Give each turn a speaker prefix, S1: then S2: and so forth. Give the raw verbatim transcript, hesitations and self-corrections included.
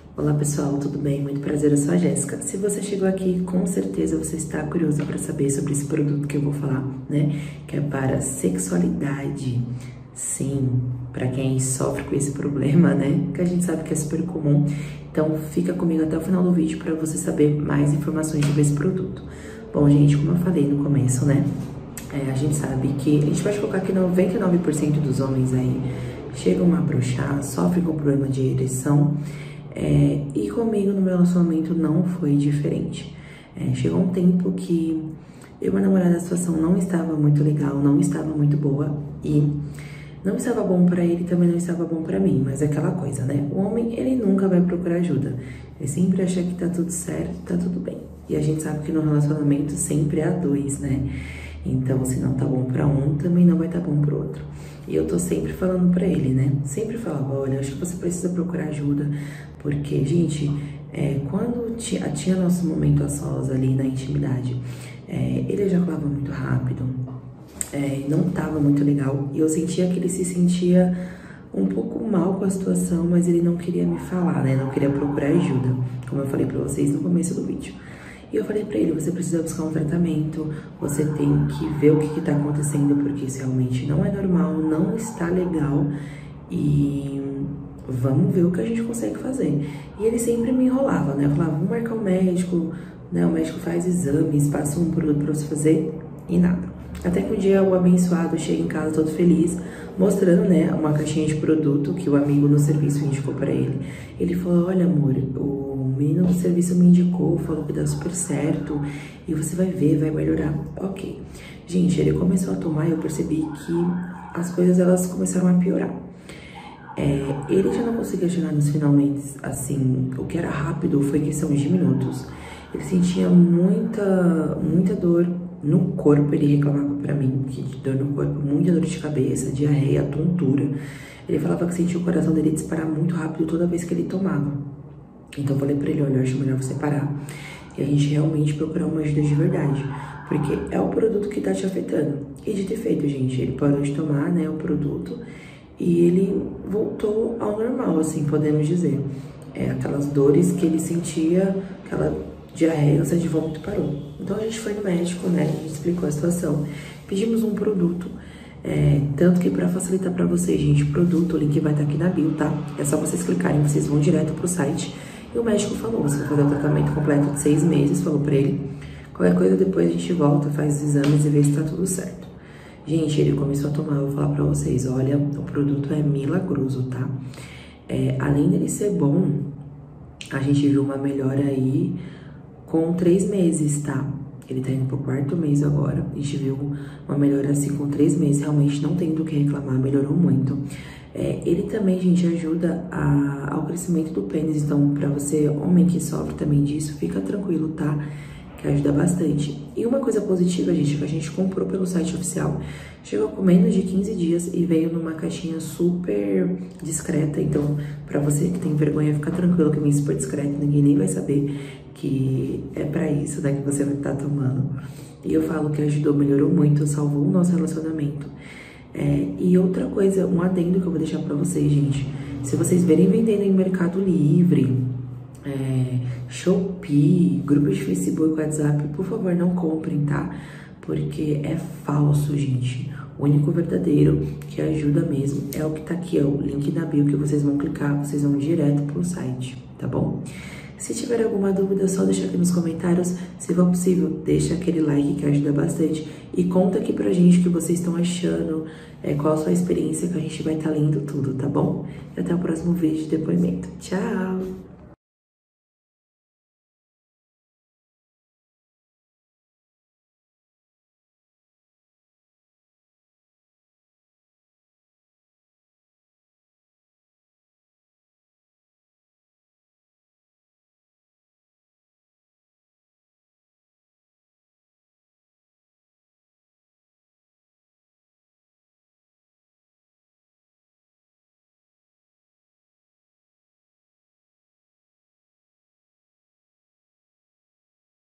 S1: Olá pessoal, tudo bem? Muito prazer, eu sou a Jéssica. Se você chegou aqui, com certeza você está curioso para saber sobre esse produto que eu vou falar, né? Que é para sexualidade. Sim, para quem sofre com esse problema, né? Que a gente sabe que é super comum. Então fica comigo até o final do vídeo para você saber mais informações sobre esse produto. Bom, gente, como eu falei no começo, né? É, a gente sabe que, a gente pode colocar que noventa e nove por cento dos homens aí chegam a broxar, sofrem com problema de ereção. É, e comigo no meu relacionamento não foi diferente. É, chegou um tempo que eu e meu namorado, a situação não estava muito legal, não estava muito boa e não estava bom pra ele, também não estava bom pra mim, mas é aquela coisa, né? O homem, ele nunca vai procurar ajuda, ele sempre acha que tá tudo certo, tá tudo bem. E a gente sabe que no relacionamento sempre há dois, né? Então, se não tá bom pra um, também não vai tá bom pro outro. E eu tô sempre falando pra ele, né? Sempre falava, olha, acho que você precisa procurar ajuda. Porque, gente, é, quando tinha, tinha nosso momento a sós ali na intimidade, é, ele ejaculava muito rápido, é, não tava muito legal. E eu sentia que ele se sentia um pouco mal com a situação, mas ele não queria me falar, né? Não queria procurar ajuda, como eu falei pra vocês no começo do vídeo. E eu falei pra ele, você precisa buscar um tratamento, você tem que ver o que que tá acontecendo, porque isso realmente não é normal, não está legal e vamos ver o que a gente consegue fazer. E ele sempre me enrolava, né? Eu falava, vamos marcar um médico, né? O médico faz exames, passa um produto pra você fazer e nada. Até que um dia o abençoado chega em casa todo feliz, mostrando, né, uma caixinha de produto que o amigo no serviço indicou pra ele. Ele falou, olha amor, o menino do serviço me indicou, falou que dá super certo e você vai ver, vai melhorar. Ok. Gente, ele começou a tomar e eu percebi que as coisas, elas começaram a piorar. É, ele já não conseguia chegar nos finalmente, assim, o que era rápido foi questão de minutos. Ele sentia muita, muita dor no corpo, ele reclamava pra mim que dor no corpo, muita dor de cabeça, diarreia, tontura. Ele falava que sentia o coração dele disparar muito rápido toda vez que ele tomava. Então eu falei pra ele, olha, eu acho melhor você parar e a gente realmente procurar uma ajuda de verdade, porque é o produto que tá te afetando. E de ter feito, gente, ele parou de tomar, né, o produto e ele voltou ao normal, assim, podemos dizer. É, aquelas dores que ele sentia, aquela diarreia, ânsia de vômito parou. Então a gente foi no médico, né, a gente explicou a situação, pedimos um produto, é, tanto que pra facilitar pra vocês, gente, o produto, o link vai estar aqui na bio, tá? É só vocês clicarem, vocês vão direto pro site. E o médico falou, você vai fazer o tratamento completo de seis meses, falou pra ele. Qualquer coisa depois a gente volta, faz os exames e vê se tá tudo certo. Gente, ele começou a tomar, eu vou falar pra vocês, olha, o produto é milagroso, tá? É, além dele ser bom, a gente viu uma melhora aí com três meses, tá? Ele tá indo pro quarto mês agora, a gente viu uma melhora assim com três meses, realmente não tem do que reclamar, melhorou muito. É, ele também, gente, ajuda a, ao crescimento do pênis, então pra você, homem que sofre também disso, fica tranquilo, tá? Que ajuda bastante. E uma coisa positiva, gente, que a gente comprou pelo site oficial, chegou com menos de quinze dias e veio numa caixinha super discreta, então pra você que tem vergonha, fica tranquilo que vem super discreto, ninguém nem vai saber que é pra isso, né, que você vai estar tomando. E eu falo que ajudou, melhorou muito, salvou o nosso relacionamento. É, e outra coisa, um adendo que eu vou deixar pra vocês, gente, se vocês verem vendendo em Mercado Livre, É, Shopee, grupos de Facebook, WhatsApp, por favor, não comprem, tá? Porque é falso, gente. O único verdadeiro que ajuda mesmo é o que tá aqui, ó, o link na bio que vocês vão clicar, vocês vão direto pro site, tá bom? Se tiver alguma dúvida, é só deixar aqui nos comentários. Se for possível, deixa aquele like que ajuda bastante. E conta aqui pra gente o que vocês estão achando, é, qual a sua experiência, que a gente vai estar lendo tudo, tá bom? E até o próximo vídeo de depoimento. Tchau!